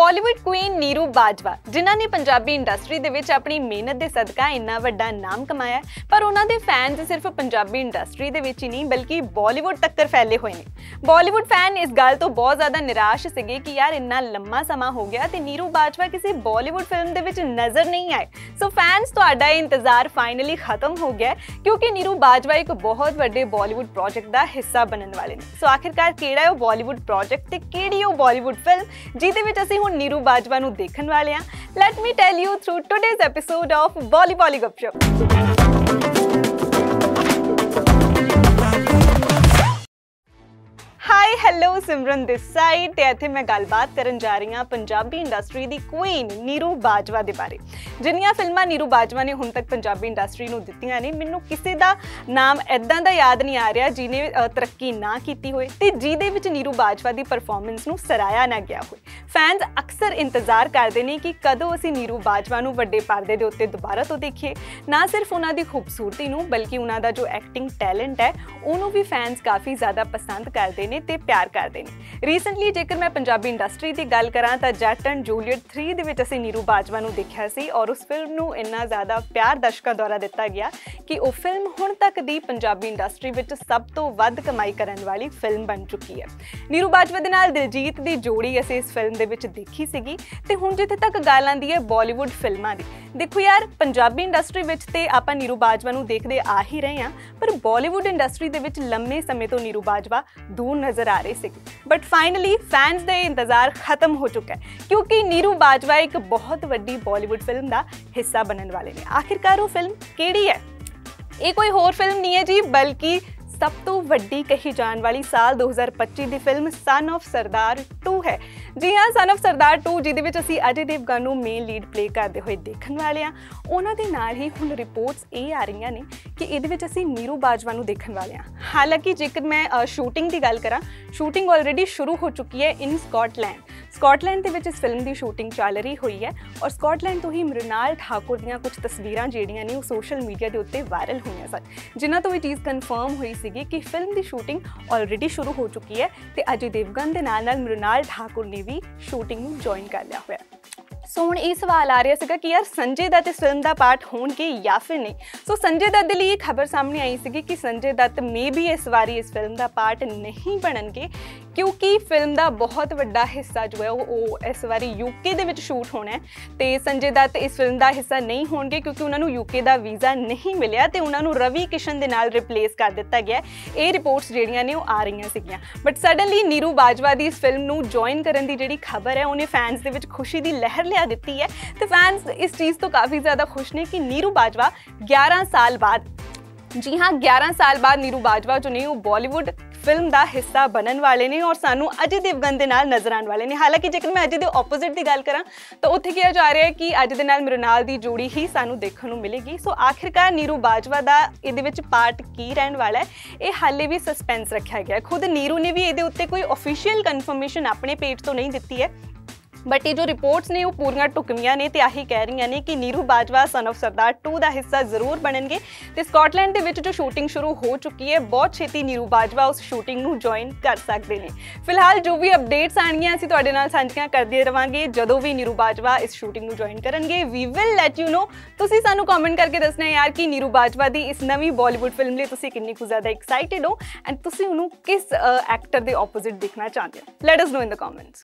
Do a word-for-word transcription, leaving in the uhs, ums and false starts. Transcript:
Bollywood queen Neeru Bajwa जिन्हां ने Punjabi industry दे विच अपनी मेहनत दे सदका इन्ना वड्डा नाम कमाया, पर उन्हां दे फैंस सिर्फ पंजाबी इंडस्ट्री दे विच ही नहीं बल्कि बॉलीवुड तक्कर फैले हुए ने। बॉलीवुड फैन इस गल तो बहुत ज़्यादा निराश सीगे कि यार इन्ना लंबा समा हो गया ते नीरू बाजवा किसी बॉलीवुड फिल्म दे विच नज़र नहीं आए। सो फैंस तुहाडा इंतजार फाइनली खत्म हो गया क्योंकि नीरू बाजवा एक बहुत वड्डे बॉलीवुड प्रोजेक्ट का हिस्सा बनने वाले ने। सो आखिरकार किहड़ा है वो बॉलीवुड प्रोजेक्ट ते किहड़ी है वो बॉलीवुड फिल्म जिहदे विच असीं हुण नीरू बाजवा नूं देखण वाले हां। Let me tell you through today's episode of Bolly Bolly Gupshup. Hi hello Simran this side ते इत्थे मैं गलबात करन जा रही हां पंजाबी इंडस्ट्री दी क्वीन नीरू बाजवा दे बारे। जिन्नियां फिल्मां नीरू बाजवा ने हुण तक पंजाबी इंडस्ट्री नूं दित्तियां ने, मैनूं किसी दा नाम इदां दा याद नहीं आ रहा जिन्हें तरक्की ना कीती होए ते जिहदे विच नीरू बाजवा दी परफॉर्मेंस नूं सराया ना गया होए। फैंस अक्सर इंतजार करते हैं कि कदों असीं नीरू बाजवा नूं वड्डे परदे दे उत्ते दुबारा तो देखिए। ना सिर्फ उन्हां दी खूबसूरती नूं बल्कि उन्हां दा जो एक्टिंग टैलेंट है उन्होंने भी फैंस काफ़ी ज़्यादा पसंद करते हैं ते प्यार करते हैं। रीसेंटली जेकर मैं पंजाबी इंडस्ट्री की गल करा तो जट एंड जूलीएट थ्री दे विच असीं नीरू बाजवा नूं देखिया सी और उस फिल्म नूं इन्ना ज़्यादा प्यार दर्शकों द्वारा दिता गया कि वो फिल्म हुण तक दी पंजाबी इंडस्ट्री विच सब तो वध कमाई करन वाली फिल्म बन चुकी है। नीरू बाजवा दे नाल दिलजीत दी जोड़ी असीं इस फिल्म दे विच देखी सीगी ते हुण जिथे तक गल आंदी है बॉलीवुड फिल्मां दी, देखो यार पंजाबी इंडस्ट्री विच ते आपां नीरू बाजवा नूं देखदे आ ही रहे हां, पर बॉलीवुड इंडस्ट्री दे विच लंबे समय तो नीरू बाजवा दूर नज़र आ रहे थे। बट फाइनली फैंस का इंतजार खत्म हो चुका है क्योंकि नीरू बाजवा एक बहुत वड्डी बॉलीवुड फिल्म का हिस्सा बनने वाले ने। आखिरकार वो फिल्म केड़ी है? ये कोई होर फिल्म नहीं है जी, बल्कि सब तो वड्डी कही जाने वाली साल दो हज़ार पच्ची की film son of Sardaar two है। जी हाँ, सन ऑफ सरदार टू जिहदे विच असीं अजय देवगन नूं मेन लीड प्ले करते हुए देखने वाले हाँ। उन्हां दे नाल ही हुण रिपोर्ट्स ये आ रही ने कि इहदे विच असीं नीरू बाजवा नूं देखने वाले हाँ। हालांकि जेकर मैं शूटिंग की गल करा, शूटिंग ऑलरेडी शुरू हो चुकी है इन स्कॉटलैंड। स्कॉटलैंड दे विच इस फिल्म की शूटिंग चल रही हुई है और स्कॉटलैंड तो ही मृणाल ठाकुर दीयां कुछ तस्वीरां जिहड़ियां ने सोशल मीडिया के उत्ते वायरल हुई सन, जिन्हां तो ये चीज़ कन्फर्म हुई सी कि फिल्म की शूटिंग ऑलरेडी शुरू हो चुकी है ते अजय देवगन दे नाल नाल मृणाल ठाकुर ने भी शूटिंग में ज्वाइन कर लिया हुआ है। सो हुण ये सवाल आ रहा है कि यार संजय दत्त इस फिल्म का पार्ट होणगे या फिर नहीं। सो संजय दत्त के लिए खबर सामने आई सी कि संजय दत्त मे भी इस बारी इस फिल्म का पार्ट नहीं बननगे क्योंकि फिल्म का बहुत वड्डा हिस्सा जो है वो इस बारी यूके दे विच शूट होना है ते संजय दत्त इस फिल्म का हिस्सा नहीं होणगे क्योंकि उन्होंने यूके का वीज़ा नहीं मिलिया ते उन्होंने रवि किशन दे नाल रिप्लेस कर दिता गया। ये रिपोर्ट्स जिहड़ियां ने वो आ रही सीगियां, बट सडनली नीरू बाजवा की इस फिल्म नूं ज्वाइन करन दी जिहड़ी खबर है उन्हें फैंस दे विच खुशी की लहर लिया दी है। तो फैंस इस चीज़ तो काफ़ी ज़्यादा खुश ने कि नीरू बाजवा ग्यारह साल बाद, जी हाँ ग्यारह साल बाद नीरू बाजवा जो ने वो बॉलीवुड फिल्म का हिस्सा बनने वाले ने और सानू अजय देवगन दे नाल नजर आने वाले ने। हालांकि जेकर मैं अजय दे ऑपोजिट की गल करा तो उत्थे किया जा रहा है कि अजय दे नाल मृणाल दी जोड़ी ही सानू देखने को मिलेगी। सो आखिरकार नीरू बाजवा दा इहदे विच पार्ट की रहने वाला है ये हाले भी सस्पेंस रखा गया। खुद नीरू ने भी इहदे उत्ते कोई ऑफिशियल कन्फर्मेशन अपने पेज तो नहीं दी है, बट ये जो रिपोर्ट्स ने वो पूरियां टुकमियां ने ते आही कह रही ने कि Neeru Bajwa son of Sardaar two का हिस्सा जरूर बननगे ते स्कॉटलैंड दे विच जो शूटिंग शुरू हो चुकी है बहुत छेती नीरू बाजवा उस शूटिंग नूं ज्वाइन कर सकते हैं। फिलहाल जो भी अपडेट्स आणगियां असीं तुहाडे नाल सांझियां करदे रहांगे जदों भी नीरू बाजवा इस शूटिंग नूं ज्वाइन करनगे। We will let you know. तुसीं सानूं कमेंट करके दसना यार कि नीरू बाजवा दी इस नवीं बॉलीवुड फिल्म लई तुसीं किन्नी कुछ ज़्यादा एक्साइटेड हो एंड तुसीं उहनूं किस एक्टर दे ऑपोजिट देखना चाहते हो। Let us know in the comments.